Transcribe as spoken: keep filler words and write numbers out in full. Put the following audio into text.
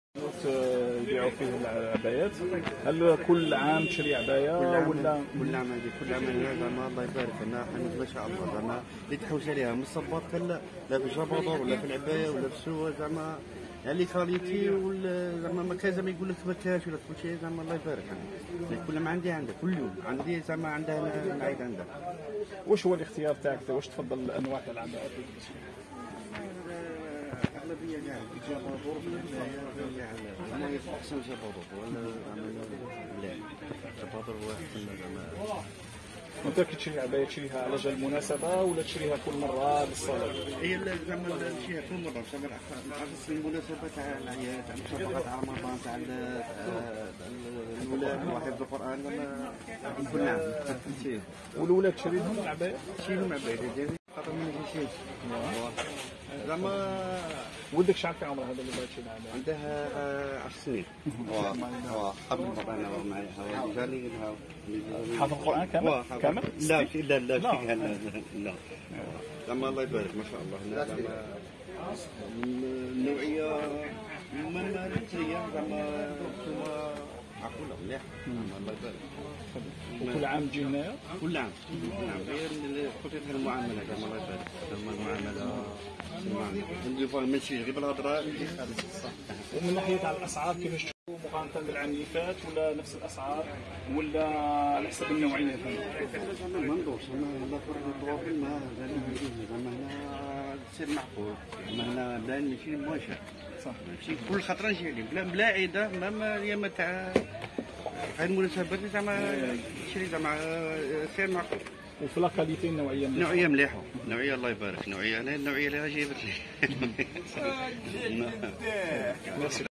يبيعوا فيه العبايات. هل كل عام تشري عبايه ولا كل عام؟ هذه كل عام زعما الله يبارك لنا حنا ما شاء الله زعما اللي تحوس عليها من الصباط لا لا في الجبادور ولا في العبايه ولا في السوق زعما يعني كاليتي ولا زعما ما كان زعما يقول لك ما كاش ولا كل شيء زعما الله يبارك يعني كل ما عندي عندها كل يوم عندي زعما عندها نعيد عندها. واش هو الاختيار تاعك؟ واش تفضل الانواع تاع العباءات؟ اغلبيه كاع الجبادور في البدايه كاع انا احسن جبادور ولا لا جبادور هو احسن زعما. وانت كي تشري عبايه تشريها على جال المناسبه ولا تشريها كل مره للصلاه؟ هي زعما تشريها كل مره زعما خاص المناسبه تاع العياد تاع مسابقه تاع رمضان تاع الولاد وحفظ القران زعما كل عام. والولاد تشري لهم العبايه؟ تشري لهم عبايه ديالي خاطر ما نجيش شي زعما. ولدك شحال في عمره هذا اللي بغا يشري العبايه؟ عندها عشر سنين. واه حفظ القران معايا جاني حافظ القران كامل؟ كامل؟ لا لا لا لا لا زعما الله يبارك ما شاء الله. زعما النوعيه من الجزائريه زعما انتوما معقوله مليح الله يبارك. وكل عام تجي هنايا؟ كل عام نعم. غير خطيت المعامله زعما الله يبارك زعما المعامله نديروا ماشي غير بالهضره نجي خالص. ومن ناحيه تاع الاسعار كيفاش تشوفوا مقارنه بالعام اللي فات ولا نفس الاسعار ولا على حسب النوعيه؟ ما ندورش انا لا فرق الطوابل ما زعما هنا سير معقول زعما هنا بلان ماشي مواشر صح ماشي كل خطره نجي عليه بلا بلا عيده ما ايام تاع هاد المناسبات زعما شري زعما سير معقول. وفي لاكاليتي النوعيه مليحه؟ نوعيه مليحه نوعيه الله يبارك نوعيه انا النوعيه اللي جايبت لي.